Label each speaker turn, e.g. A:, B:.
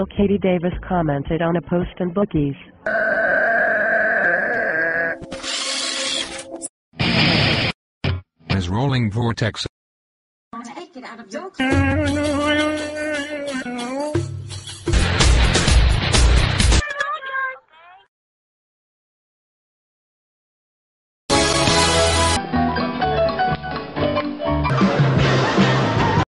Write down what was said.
A: Katie Davis commented on a post in Bookies.
B: As rolling vortex.
C: Take it out of your